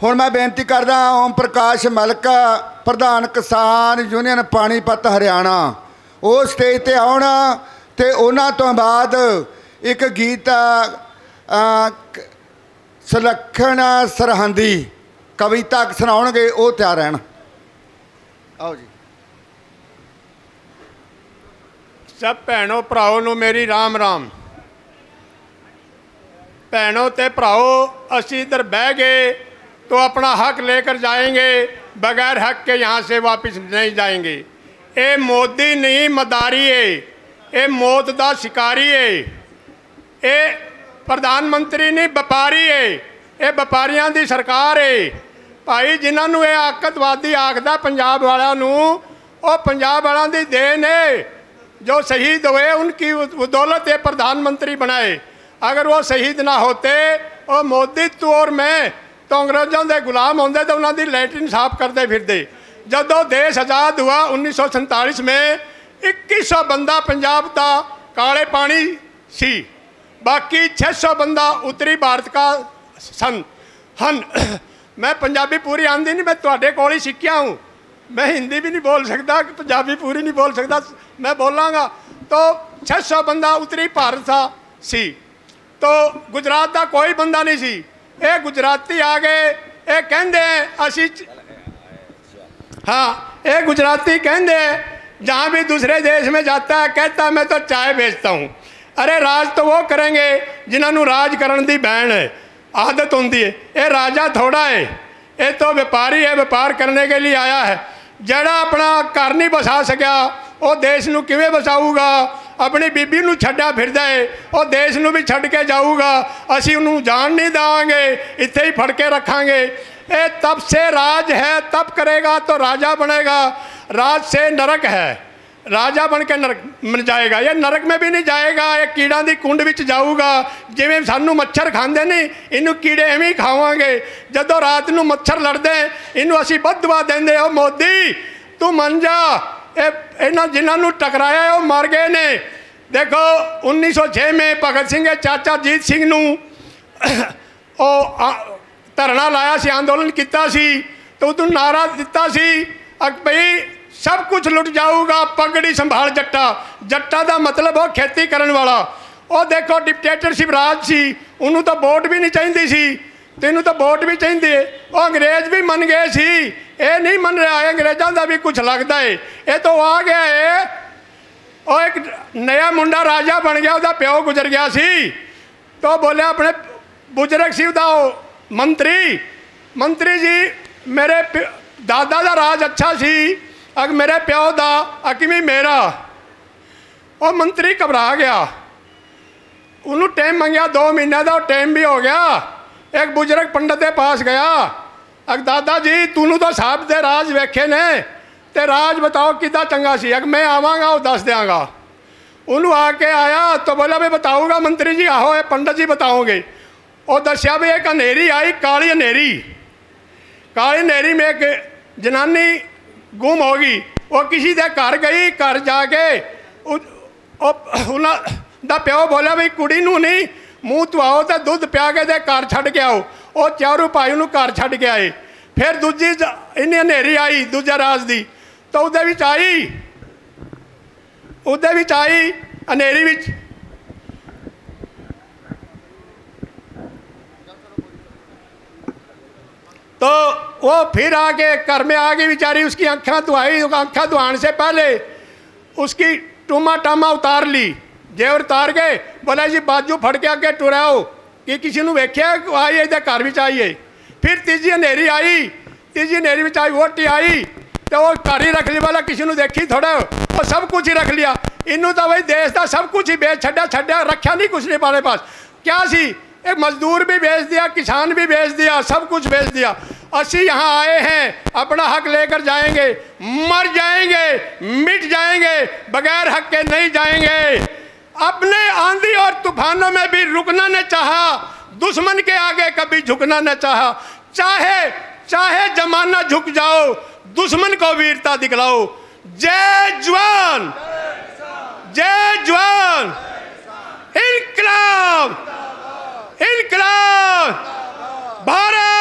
हुण मैं बेनती करदा ओम प्रकाश मलिक प्रधान किसान यूनियन पानीपत हरियाणा वो स्टेज ते आउण ते उन्हां तों बाद एक गीत सुलखण सरहंदी कविता सुनाउणगे वो तैयार रहण। आओ जी। सब भैनों भराओ नूं मेरी राम राम। भैनों ते भराओ असी इधर बह गए तो अपना हक लेकर जाएंगे, बगैर हक के यहाँ से वापस नहीं जाएंगे। ये मोदी नहीं मदारी है, ये मौत दा शिकारी है। ये प्रधानमंत्री नहीं व्यापारी है, ये व्यापारियों की सरकार है। भाई जिन्होंने ये आकतवादी आखदा पंजाब वालों नूं, वो पंजाब वालों की देन है। जो शहीद हुए उनकी बदौलत ये प्रधानमंत्री बनाए। अगर वो शहीद ना होते और मोदी तू और मैं तो अंग्रेजों के गुलाम होंगे तो उन्होंने लैट्रिन साफ करते फिरते। जदों देश आज़ाद हुआ 1947 में 2100 बंदा पंजाब का काले पानी सी, बाकी 600 बंदा उत्तरी भारत का सन हन। मैं पंजाबी पूरी आंदी नहीं, मैं तुहाडे कोल ही सीखिया हूँ। मैं हिंदी भी नहीं बोल सकता, पंजाबी पूरी नहीं बोल सकता, मैं बोलांगा। तो 600 बंदा उत्तरी भारत था सी, तो गुजरात का कोई बंदा नहीं सी। ये गुजराती आ गए, ये कहते असी हाँ, ये गुजराती कहते जहाँ भी दूसरे देश में जाता है कहता मैं तो चाय बेचता हूँ। अरे राज तो वो करेंगे जिन्होंने राज करने की बहन है आदत होती है। ये राजा थोड़ा है, ये तो व्यापारी है, व्यापार करने के लिए आया है। जड़ा अपना घर नहीं बसा सकिया वो देश नूं किवें बसाऊगा। अपनी बीबी नूं छड्या फिरदा है, वो देश नूं भी छड्ड के जाऊगा। असीं उन्हूं जान नहीं देवांगे, इत्थे ही फड़ के रखांगे। ये तब से राज है, तब करेगा तो राजा बनेगा। राज से नरक है, राजा बन के नरक में जाएगा। ये नरक में भी नहीं जाएगा, ये कीड़ा की कुंड में जाऊगा। जिवें सानू मच्छर खांदे नहीं, इनू कीड़े एवें ही खावांगे। जदों रात नूं मच्छर लड़दे इनू असीं बददुआ देंदे, ओ मोदी तू मन जा। इन्हां जिन्हां टकराया वो मर गए ने। देखो 1906 में भगत सिंह के चाचा जीत सिंह नूं धरना लाया सी, आंदोलन किया सी, तो उदों नारा दिता सी भई सब कुछ लुट जाऊगा, पगड़ी संभाल जट्टा। जट्टा का मतलब वो खेती करने वाला। वो देखो डिक्टेटरशिप राज सी, उन्होंने तो वोट भी नहीं चाहिए सी, तेनों तो वोट भी चाहिए। वो अंग्रेज भी मन गए सी, ये नहीं मन रहा है, अंग्रेजों का भी कुछ लगता है। ये तो आ गया है, वो एक नया मुंडा राजा बन गया, उसका प्यो गुजर गया सी, तो बोलिया अपने बुजुर्ग सी मंत्री जी मेरे दादा का राज अच्छा सी, अग मेरे प्यो का अकिमी मेरा। वो मंत्री घबरा गया, उन्होंने टाइम मंगया 2 महीने का, टाइम भी हो गया। एक बुजुर्ग पंडित के पास गया, अग दादा जी तूनू तो साहब के राज वेखे ने, ते राज बताओ किदा चंगा सी। अग मैं आवागा वो दस देंगा। उन्होंने आके आया तो बोला भी बताऊँगा मंत्री जी। आहो ये पंडित जी बताओगे। वो दसिया भी एक हनेरी आई, काली हनेरी। काली हनेरी में एक जनानी गुम हो गई। वो किसी के घर गई, घर जाके उन्होंने प्यो बोलिया भी कुड़ी नूं नहीं मूँह धुआओ तो दुध पिया के दे घर छड्ड के आओ। वो चारों भाई उन्होंने घर छड्ड के आए। फिर दूजी इन्नी हनेरी आई दूजा राज की, तो उहदे विच आई हनेरी विच तो वो फिर आके घर में आ गई बेचारी। उसकी आँखें धुआई, आँखें धुआने से पहले उसकी टूमा टामा उतार ली, जेवर उतार के बोला जी बाजू फड़ के अगे टुराओ कि किसी ने वेख्या आई इधर घर में आइए। फिर तीजी हनेरी आई, तीजी हनेरी में आई वोटी आई, तो वो घर ही रख लिया। बोला किसी ने देखी थोड़ा, वो सब कुछ ही रख लिया। इनू तो भाई देश का सब कुछ ही बेच छड्या रखा नहीं कुछ नहीं पाने पास। क्या सी एक मजदूर भी बेच दिया, किसान भी बेच दिया, सब कुछ बेच दिया। असी यहाँ आए हैं, अपना हक लेकर जाएंगे, मर जाएंगे, मिट जाएंगे, बगैर हक के नहीं जाएंगे। अपने आंधी और तूफानों में भी रुकना न चाहा, दुश्मन के आगे कभी झुकना न चाहा। चाहे जमाना झुक जाओ, दुश्मन को वीरता दिखलाओ। जय जवान, जय जवान, इनकलाब, इनकलाब, भारत